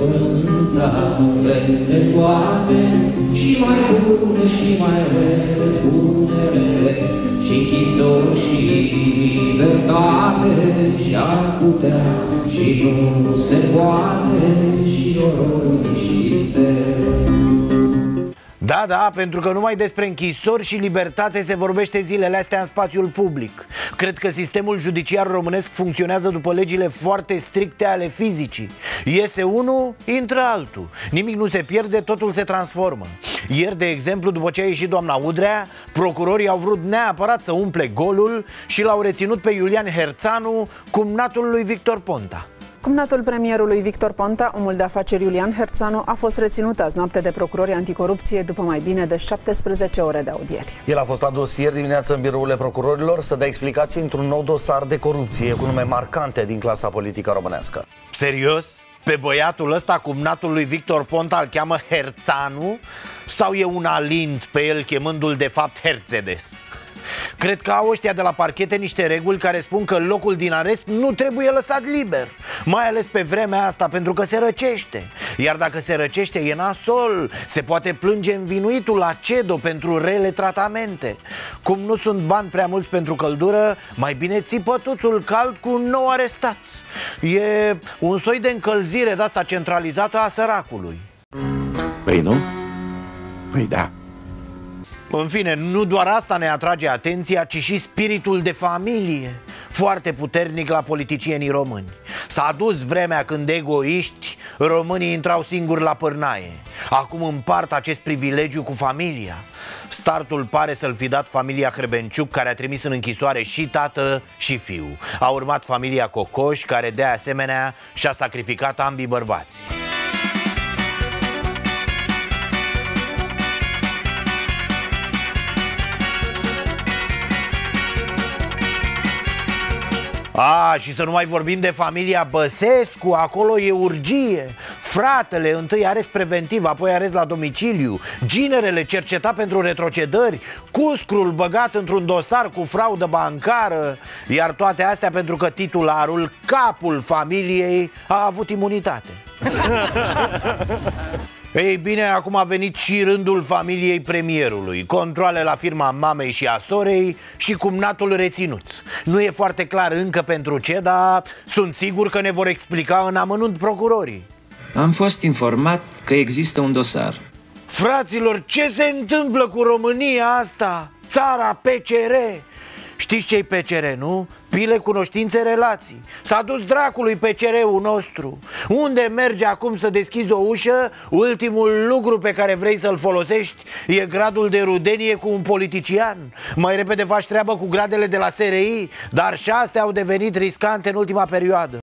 cântare de toate, și mai bune și mai rele, bunele, și închisori și libertate, și-ar putea și nu se poate, și noroi și stele. Da, da, pentru că numai despre închisori și libertate se vorbește zilele astea în spațiul public. Cred că sistemul judiciar românesc funcționează după legile foarte stricte ale fizicii. Iese unul, intră altul. Nimic nu se pierde, totul se transformă. Ieri, de exemplu, după ce a ieșit doamna Udrea, procurorii au vrut neapărat să umple golul și l-au reținut pe Iulian Herțanu, cumnatul lui Victor Ponta. Cumnatul premierului Victor Ponta, omul de afaceri Iulian Herțanu, a fost reținut azi noapte de procurorii anticorupție după mai bine de 17 ore de audieri. El a fost adus ieri dimineață în birourile procurorilor să dea explicații într-un nou dosar de corupție cu nume marcante din clasa politică românească. Serios? Pe băiatul ăsta, cumnatul lui Victor Ponta, îl cheamă Herțanu? Sau e un alint pe el chemându-l de fapt Herțedes? Cred că au ăștia de la parchete niște reguli care spun că locul din arest nu trebuie lăsat liber, mai ales pe vremea asta, pentru că se răcește. Iar dacă se răcește e nasol, se poate plânge învinuitul la CEDO pentru rele tratamente. Cum nu sunt bani prea mulți pentru căldură, mai bine ții pătuțul cald cu un nou arestat. E un soi de încălzire de-asta centralizată a săracului. Păi nu? Păi da. În fine, nu doar asta ne atrage atenția, ci și spiritul de familie, foarte puternic la politicienii români. S-a adus vremea când egoiști românii intrau singuri la pârnaie. Acum împart acest privilegiu cu familia. Startul pare să-l fi dat familia Hrebenciuc, care a trimis în închisoare și tată și fiu. A urmat familia Cocoș, care de asemenea și-a sacrificat ambii bărbați. Și să nu mai vorbim de familia Băsescu, acolo e urgie. Fratele, întâi arest preventiv, apoi arest la domiciliu, ginerele cercetat pentru retrocedări, cuscrul băgat într-un dosar cu fraudă bancară. Iar toate astea pentru că titularul, capul familiei, a avut imunitate. Ei bine, acum a venit și rândul familiei premierului. Controale la firma mamei și a sorei și cumnatul reținut. Nu e foarte clar încă pentru ce, dar sunt sigur că ne vor explica în amănunt procurorii. Am fost informat că există un dosar. Fraților, ce se întâmplă cu România asta? Țara PCR. Știți ce-i PCR, nu? Pile, cunoștințe, relații. S-a dus dracului PCR-ul nostru. Unde mergi acum să deschizi o ușă, ultimul lucru pe care vrei să-l folosești e gradul de rudenie cu un politician. Mai repede faci treabă cu gradele de la SRI, dar și astea au devenit riscante în ultima perioadă.